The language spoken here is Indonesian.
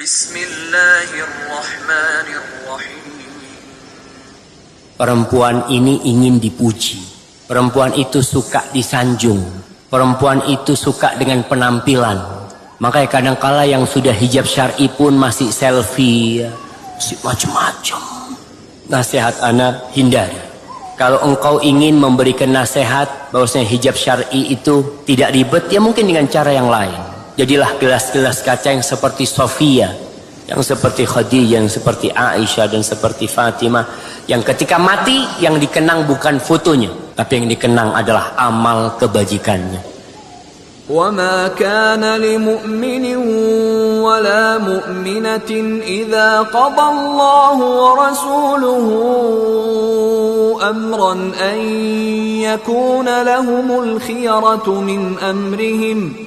Bismillahirrahmanirrahim. Perempuan ini ingin dipuji. Perempuan itu suka disanjung. Perempuan itu suka dengan penampilan. Makanya kadangkala yang sudah hijab syar'i pun masih selfie, masih macam-macam. Nasihat ana, hindari. Kalau engkau ingin memberikan nasihat bahwasanya hijab syar'i itu tidak ribet, ya mungkin dengan cara yang lain. Jadilah gelas-gelas kaca yang seperti Sofia, yang seperti Khadijah, yang seperti Aisyah, dan seperti Fatimah, yang ketika mati yang dikenang bukan fotonya, tapi yang dikenang adalah amal kebajikannya. وَمَا كَانَ لِمُؤْمِنٍ وَلَا مُؤْمِنَةٍ إِذَا قَضَى اللَّهُ وَرَسُولُهُ أَمْرًا أَن يَكُونَ لَهُمُ الْخِيَرَةُ مِنْ أَمْرِهِمْ